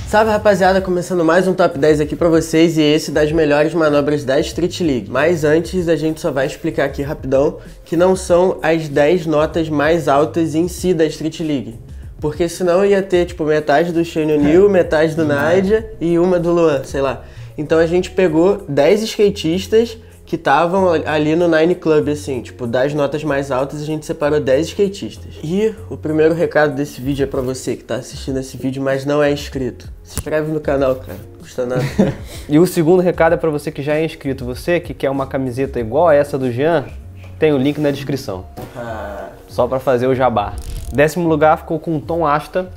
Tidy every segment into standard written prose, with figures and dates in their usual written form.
Salve rapaziada, começando mais um top 10 aqui pra vocês e esse das melhores manobras da Street League. Mas antes a gente só vai explicar aqui rapidão que não são as 10 notas mais altas em si da Street League. Porque senão ia ter tipo metade do Shane O'Neill, metade do Nadia e uma do Luan, sei lá. Então a gente pegou 10 skatistas que estavam ali no Nine Club, assim, tipo, das notas mais altas a gente separou 10 skatistas. E o primeiro recado desse vídeo é pra você que tá assistindo esse vídeo, mas não é inscrito. Se inscreve no canal, cara, não custa nada. E o segundo recado é pra você que já é inscrito. Você que quer uma camiseta igual a essa do Jean, tem o link na descrição. Só pra fazer o jabá. 10º lugar ficou com o Tom Asta.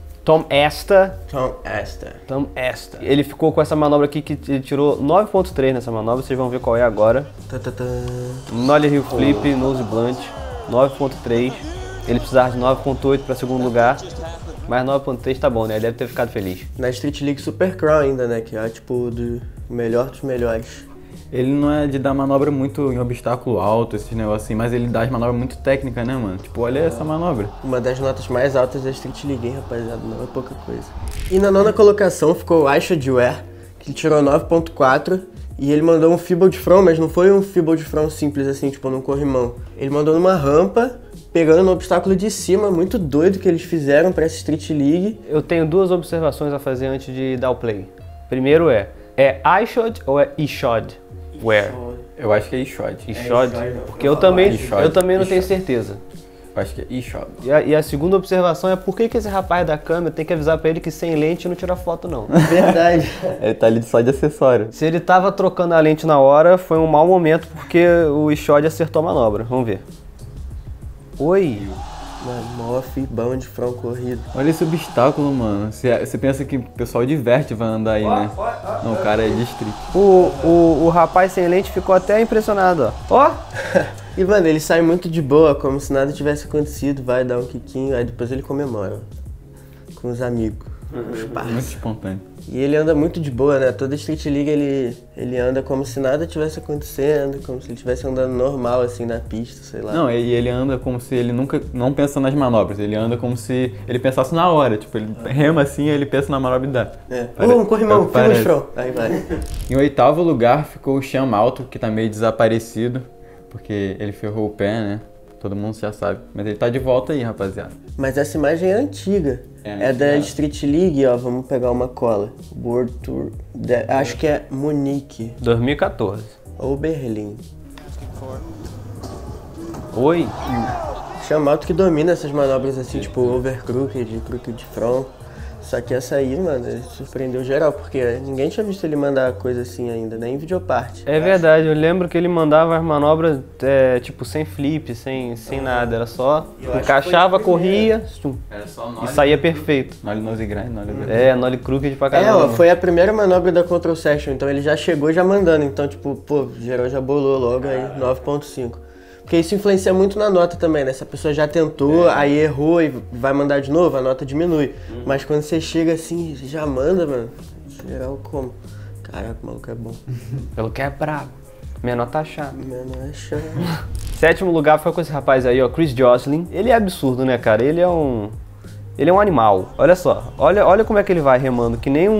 Ele ficou com essa manobra aqui que ele tirou 9.3 nessa manobra, vocês vão ver qual é agora. Nollie Heel Flip, Nose Blunt, 9.3. Ele precisava de 9.8 para segundo lugar, mas 9.3 tá bom, né? Ele deve ter ficado feliz. Na Street League Super Crown ainda, né? Que é tipo do melhor dos melhores. Ele não é de dar manobra muito em obstáculo alto, esses negócios assim, mas ele dá as manobras muito técnicas, né, mano? Tipo, olha essa manobra. Uma das notas mais altas da Street League, hein, rapaziada? Não é pouca coisa. E na nona colocação ficou o Aisha Dwyer, que tirou 9.4. E ele mandou um Feeble de Front, mas não foi um Feeble de Front simples assim, tipo num corrimão. Ele mandou numa rampa, pegando no obstáculo de cima, muito doido que eles fizeram pra essa Street League. Eu tenho duas observações a fazer antes de dar o play. Primeiro é iShod ou é eShod? Where? Eu acho que é eShod. eShod? Porque eu também não tenho certeza. Eu acho que é eShod. E a segunda observação é por que esse rapaz da câmera tem que avisar pra ele que sem lente não tira foto não. Verdade. Ele tá ali só de acessório. Se ele tava trocando a lente na hora, foi um mau momento porque o eShod acertou a manobra. Vamos ver. Oi. Mano, mó fibão de front corrido. Olha esse obstáculo, mano. Você pensa que o pessoal diverte vai andar aí, né? Não, o cara é de street. O rapaz sem lente ficou até impressionado, ó. E, mano, ele sai muito de boa, como se nada tivesse acontecido, vai dar um quiquinho, aí depois ele comemora, ó, com os amigos, com os parceiros. Muito espontâneo. E ele anda muito de boa, né? Toda Street League ele anda como se nada tivesse acontecendo, como se ele estivesse andando normal, assim, na pista, sei lá. Não, e ele anda como se ele não pensa nas manobras, ele anda como se ele pensasse na hora, tipo, ele rema assim, ele pensa na manobra e dá. Um corrimão, fica no chão. Aí vai. Em 8º lugar ficou o Sean Malto, que tá meio desaparecido, porque ele ferrou o pé, né? Todo mundo já sabe. Mas ele tá de volta aí, rapaziada. Mas essa imagem é antiga. É da Street League, ó. Vamos pegar uma cola. World Tour. Acho que é Munique. 2014. Ou Berlim. Oi. Chamalto que domina essas manobras assim, tipo over crooked, crooked front. Só que essa aí, mano, ele surpreendeu geral, porque ninguém tinha visto ele mandar coisa assim ainda, nem em videoparte. É verdade, eu lembro que ele mandava as manobras, tipo, sem flip, sem nada, era só encaixava, corria, e saía perfeito. Nollie Nose Grind, Nollie Crooked pra caramba. Ó, foi a primeira manobra da Control Session, então ele já chegou já mandando, então tipo, pô, geral já bolou logo aí, 9.5. Porque isso influencia muito na nota também, né? Se a pessoa já tentou, aí errou e vai mandar de novo, a nota diminui. Mas quando você chega assim, já manda, mano, geral como? Caraca, o maluco é bom. Pelo que é brabo. Minha nota é chata. Minha nota é chata. 7º lugar foi com esse rapaz aí, ó, Chris Joslin. Ele é absurdo, né, cara? Ele é um animal. Olha só, olha como é que ele vai remando, que nem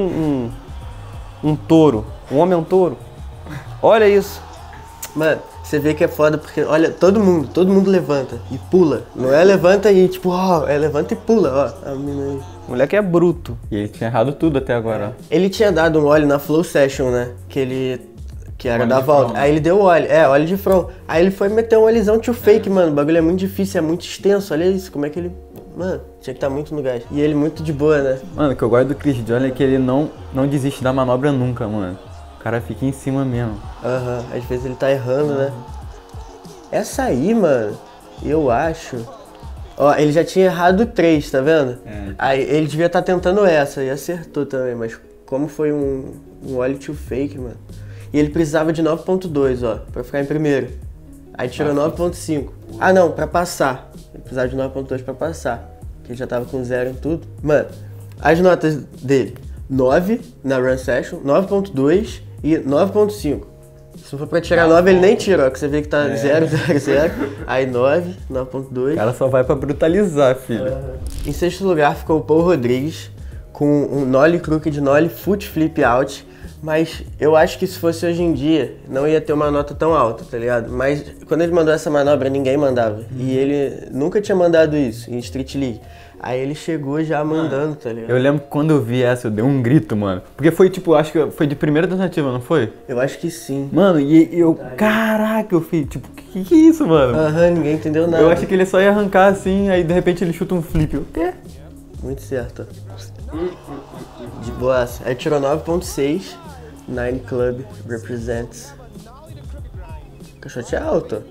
um touro. Um homem é um touro. Olha isso. Mano, você vê que é foda porque, olha, todo mundo levanta e pula. Não é levanta e tipo, ó, é levanta e pula, ó. A mina aí. O moleque é bruto. E ele tinha errado tudo até agora, ó. Ele tinha dado um óleo na Flow Session, né? Que era da volta. Front. Aí ele deu óleo, óleo de front. Aí ele foi meter um olhozão tio fake, mano. O bagulho é muito difícil, é muito extenso. Olha isso, como é que ele... Mano, tinha que estar muito no gás. E ele muito de boa, né? Mano, o que eu gosto do Chris Joslin é que ele não desiste da manobra nunca, mano. O cara fica em cima mesmo. Às vezes ele tá errando, né? Essa aí, mano, eu acho... Ó, ele já tinha errado 3, tá vendo? Aí ele devia estar tentando essa e acertou também, mas como foi um óleo tio fake, mano. E ele precisava de 9.2, ó, pra ficar em primeiro. Aí tirou 9.5. Ah, não, pra passar. Ele precisava de 9.2 pra passar. Que ele já tava com 0 em tudo. Mano, as notas dele. 9 na Run Session, 9.2 e 9.5. Se for pra tirar 9, ele nem tira, ó, que você vê que tá 0, 0, 0. Aí 9, 9.2. O cara só vai pra brutalizar, filho. Em sexto lugar ficou o Paul Rodrigues com um nollie crooked, nollie foot flip out. Mas eu acho que se fosse hoje em dia, não ia ter uma nota tão alta, tá ligado? Mas quando ele mandou essa manobra, ninguém mandava. E ele nunca tinha mandado isso em Street League. Aí ele chegou já mandando, tá ligado? Eu lembro que quando eu vi essa, eu dei um grito, mano. Porque foi tipo, acho que foi de primeira tentativa, não foi? Eu acho que sim. Mano, e eu, caraca, eu fiz, tipo, que é isso, mano? Aham, ninguém entendeu nada. Eu achei que ele só ia arrancar assim, aí de repente ele chuta um flip. O quê? Muito certo. De boaça. Aí tirou 9.6. Nine Club represents. Caixote é alto.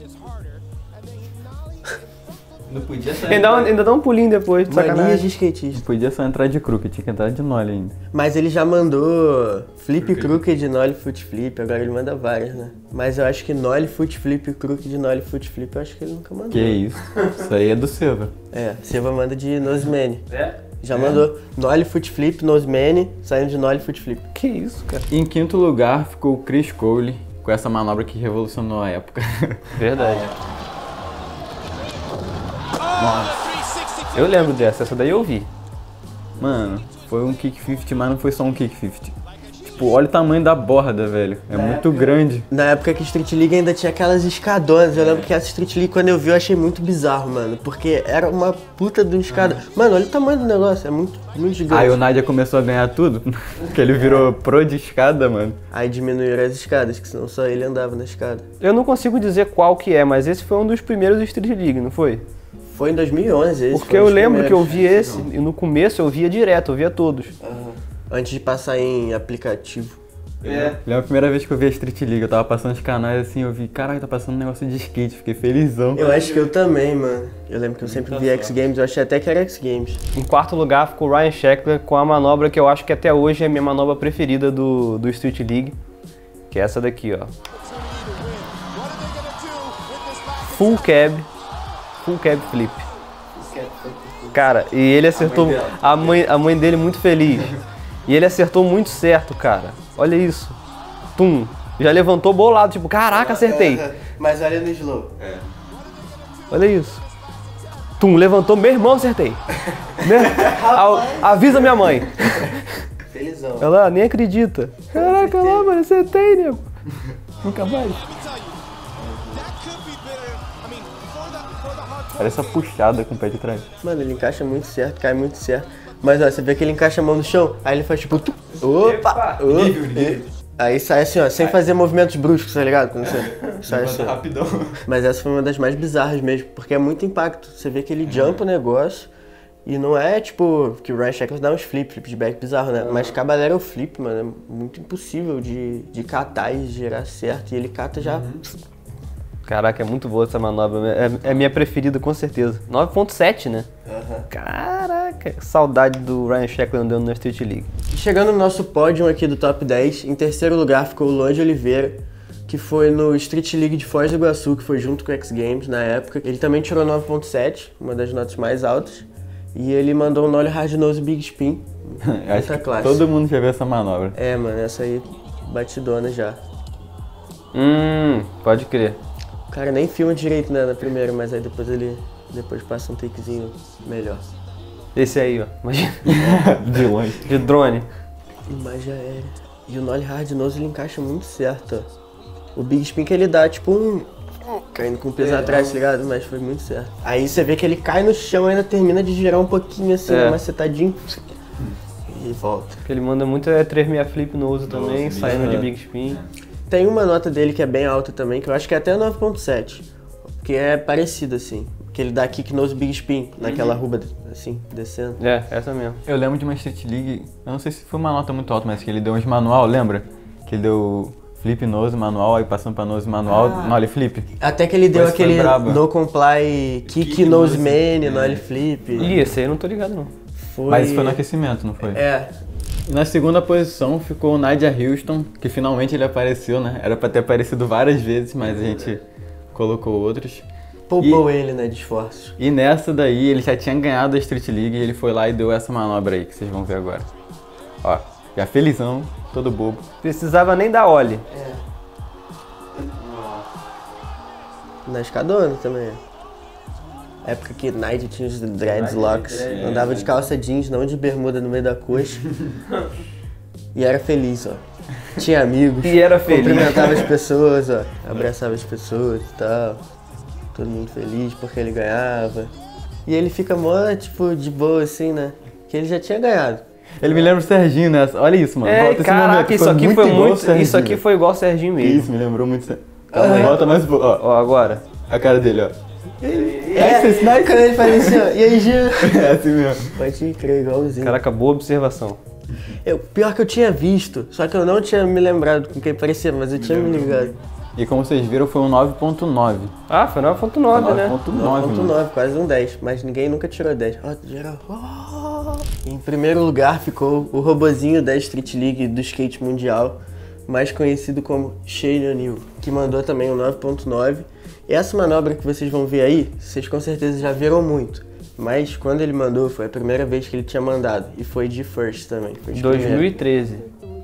Não podia só Ainda dá um pulinho depois, de Mania sacanagem. de skatista. Não podia só entrar de crooked, tinha que entrar de nollie ainda. Mas ele já mandou flip crooked, nollie foot flip, agora ele manda várias, né? Mas eu acho que nollie foot flip, crooked, nollie foot flip, eu acho que ele nunca mandou. Que isso? Isso aí é do Silva. É, Silva manda de noseman. É? Já mandou nollie foot flip, noseman, saindo de nollie foot flip. Que isso, cara? Em quinto lugar ficou o Chris Cole, com essa manobra que revolucionou a época. Verdade. Eu lembro dessa, essa daí eu vi. Mano, foi um kick 50, mas não foi só um kick 50. Tipo, olha o tamanho da borda, velho. É muito grande. Na época que Street League ainda tinha aquelas escadonas, eu lembro que essa Street League quando eu vi eu achei muito bizarro, mano. Porque era uma puta de um escadão. Mano, olha o tamanho do negócio, é muito gigante. Aí o Nadia começou a ganhar tudo, que ele virou pro de escada, mano. Aí diminuíram as escadas, que senão só ele andava na escada. Eu não consigo dizer qual que é, mas esse foi um dos primeiros Street League, não foi? Foi em 2011 esse. Porque eu lembro que eu vi esse, e no começo eu via direto, eu via todos. Antes de passar em aplicativo. Lembra a primeira vez que eu vi a Street League, eu tava passando os canais assim, eu vi, caraca, tá passando um negócio de skate, fiquei felizão. Eu acho que eu também, mano. Eu lembro que eu sempre vi X Games, eu achei até que era X Games. Em quarto lugar ficou o Ryan Sheckler com a manobra que eu acho que até hoje é a minha manobra preferida do Street League, que é essa daqui, ó. Full cab flip. Cara, e ele acertou, a mãe dele muito feliz. E ele acertou muito certo, cara. Olha isso. Tum. Já levantou bolado, tipo, caraca, acertei. Mas olha no slow. Olha isso. Tum, levantou, meu irmão, acertei. Avisa minha mãe. Felizão. Ela nem acredita. Caraca, lá, mano, acertei, nego. Nunca mais. Parece uma puxada com o pé de trás. Mano, ele encaixa muito certo, cai muito certo. Mas ó, você vê que ele encaixa a mão no chão, aí ele faz tipo... Opa! Aí sai assim, ó, sem fazer movimentos bruscos, tá ligado? Quando você sai assim. Rapidão. Mas essa foi uma das mais bizarras mesmo, porque é muito impacto. Você vê que ele jumpa o negócio e não é tipo... Que o Ryan Sheckler dá uns flip de back bizarro, né? Mas Caballero flip, mano, é muito impossível de catar e gerar certo. E ele cata já... Caraca, é muito boa essa manobra. É minha preferida, com certeza. 9.7, né? Caraca, saudade do Ryan Sheckler andando na Street League. E chegando no nosso pódio aqui do top 10, em terceiro lugar ficou o Luan de Oliveira, que foi no Street League de Foz do Iguaçu, que foi junto com o X Games na época. Ele também tirou 9.7, uma das notas mais altas. E ele mandou um nollie hard nose big spin. Acho que todo mundo já viu essa manobra. É, mano, essa aí batidona já. Pode crer. O cara nem filma direito, né, na primeira, mas aí depois passa um takezinho melhor. Esse aí, ó. Imagina. De longe. De drone. Imagem aérea. E o nollie hard nose ele encaixa muito certo, ó. O big spin que ele dá, tipo um... caindo com o peso atrás, tá ligado? Mas foi muito certo. Aí você vê que ele cai no chão e ainda termina de girar um pouquinho assim, macetadinho. E volta. Que ele manda muito 3/6 flip nose também, saindo de big spin. Tem uma nota dele que é bem alta também, que eu acho que é até 9.7. Que é parecido assim. Que ele dá kick nose big spin, naquela ruba assim, descendo. É, essa mesmo. Eu lembro de uma Street League, eu não sei se foi uma nota muito alta, mas que ele deu uns manual, lembra? Que ele deu flip nose manual, aí passando pra nose manual, nollie flip. Até que ele deu aquele no comply kick nose man, nollie flip. Ih, esse aí eu não tô ligado não. Mas isso foi no aquecimento, não foi? É. E na segunda posição ficou o Nadia Houston, que finalmente ele apareceu, né? Era pra ter aparecido várias vezes, mas a gente colocou outros. Poupou ele, né, de esforços. E nessa daí ele já tinha ganhado a Street League e ele foi lá e deu essa manobra aí, que vocês vão ver agora. Ó, já felizão, todo bobo. Precisava nem dar ollie. Na escadona também. Época que Nigel tinha os dreadlocks. Andava de calça jeans, não de bermuda no meio da coxa. E era feliz, ó. Tinha amigos. E era feliz. Cumprimentava as pessoas, ó. Abraçava as pessoas e tal. Todo mundo feliz porque ele ganhava. E ele fica mó, tipo, de boa assim, né? Que ele já tinha ganhado. Ele me lembra o Serginho nessa. Olha isso, mano. É, caraca, isso aqui foi muito. Isso aqui foi igual o Serginho mesmo. Isso, me lembrou muito. Calma aí. Volta mais um pouco. Ó, agora. A cara dele, ó. Quando ele faz assim, ó. E aí, Gil? É assim mesmo. Pode crer, igualzinho. Caraca, boa observação. Pior que eu tinha visto, só que eu não tinha me lembrado com quem parecia, mas eu tinha me ligado. E como vocês viram, foi um 9.9. Ah, foi 9.9, né? 9.9, quase um 10, mas ninguém nunca tirou 10. Ó, geral. Em primeiro lugar ficou o robozinho da Street League do skate mundial, mais conhecido como Shane O'Neill, que mandou também um 9.9. E essa manobra que vocês vão ver aí, vocês com certeza já viram muito. Mas quando ele mandou, foi a primeira vez que ele tinha mandado. E foi de first também. Foi de 2013.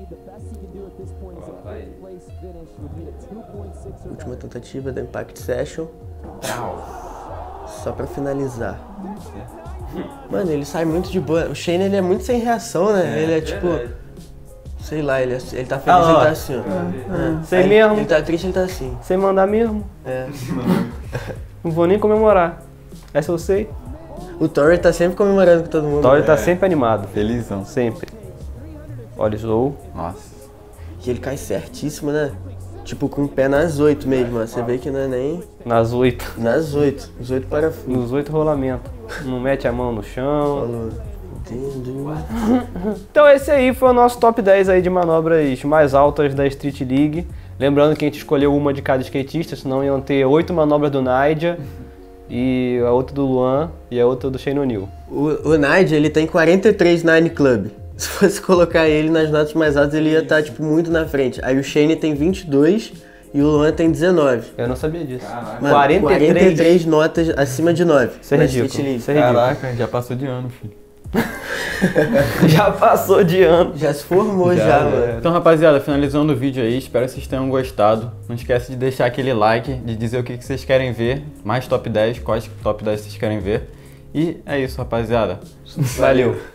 Última tentativa da Impact Session. Só pra finalizar. Mano, ele sai muito de boa. O Shane, ele é muito sem reação, né? Ele é tipo... Sei lá, ele tá feliz, ele tá assim, ó. Sem mesmo. Ele tá triste, ele tá assim. Sem mandar mesmo. É. Não vou nem comemorar. Essa eu sei. O Torrey tá sempre comemorando com todo mundo. O Torrey tá sempre animado. Felizão. Sempre. Olha o Zou. Nossa. E ele cai certíssimo, né? Tipo, com o pé nas 8 mesmo, ó. Você vê que não é nem... Nas 8. Nas 8. Os 8 parafusos. Nos 8 rolamentos. Não mete a mão no chão. Falou. Entendi. Então esse aí foi o nosso top 10 aí de manobras mais altas da Street League. Lembrando que a gente escolheu uma de cada skatista, senão iam ter 8 manobras do Nigel, e a outra do Luan e a outra do Shane O'Neill. O Nigel, ele tem 43 Nine Club. Se fosse colocar ele nas notas mais altas, ele ia estar tipo, muito na frente. Aí o Shane tem 22 e o Luan tem 19. Eu não sabia disso. Mano, 43 notas acima de 9. Isso é ridículo. Isso é ridículo. Caraca, já passou de ano, filho. Já passou de ano. Já se formou já, mano. Então, rapaziada, finalizando o vídeo aí, espero que vocês tenham gostado. Não esquece de deixar aquele like, de dizer o que vocês querem ver, mais top 10, quais top 10 vocês querem ver. E é isso, rapaziada. Valeu.